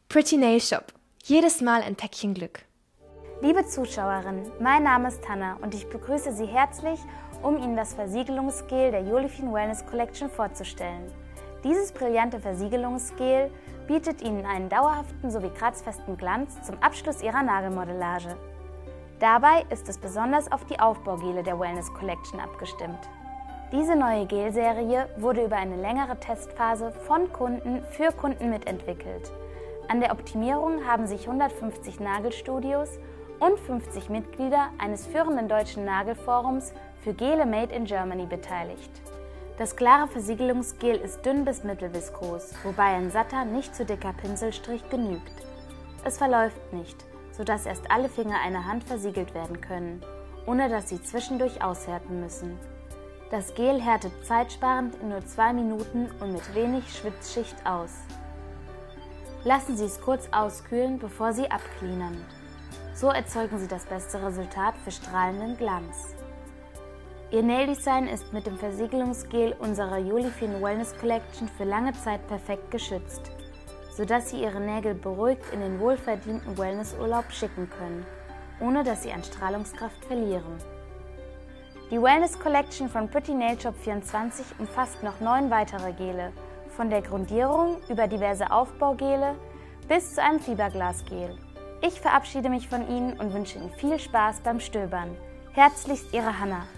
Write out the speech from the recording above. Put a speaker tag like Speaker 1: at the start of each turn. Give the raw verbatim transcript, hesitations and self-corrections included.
Speaker 1: Pretty Nail Shop. Jedes Mal ein Päckchen Glück.
Speaker 2: Liebe Zuschauerinnen, mein Name ist Hanna und ich begrüße Sie herzlich, um Ihnen das Versiegelungsgel der Jolifin Wellness Collection vorzustellen. Dieses brillante Versiegelungsgel bietet Ihnen einen dauerhaften sowie kratzfesten Glanz zum Abschluss Ihrer Nagelmodellage. Dabei ist es besonders auf die Aufbaugele der Wellness Collection abgestimmt. Diese neue Gelserie wurde über eine längere Testphase von Kunden für Kunden mitentwickelt. An der Optimierung haben sich hundertfünfzig Nagelstudios und fünfzig Mitglieder eines führenden deutschen Nagelforums für Gele Made in Germany beteiligt. Das klare Versiegelungsgel ist dünn bis mittelviskos, wobei ein satter, nicht zu dicker Pinselstrich genügt. Es verläuft nicht, sodass erst alle Finger einer Hand versiegelt werden können, ohne dass sie zwischendurch aushärten müssen. Das Gel härtet zeitsparend in nur zwei Minuten und mit wenig Schwitzschicht aus. Lassen Sie es kurz auskühlen, bevor Sie abcleanern. So erzeugen Sie das beste Resultat für strahlenden Glanz. Ihr Nail-Design ist mit dem Versiegelungsgel unserer Jolifin Wellness Collection für lange Zeit perfekt geschützt, sodass Sie Ihre Nägel beruhigt in den wohlverdienten Wellnessurlaub schicken können, ohne dass sie an Strahlungskraft verlieren. Die Wellness Collection von Pretty Nail Shop vierundzwanzig umfasst noch neun weitere Gele, von der Grundierung über diverse Aufbaugele bis zu einem Fiberglasgel. Ich verabschiede mich von Ihnen und wünsche Ihnen viel Spaß beim Stöbern. Herzlichst Ihre Hanna.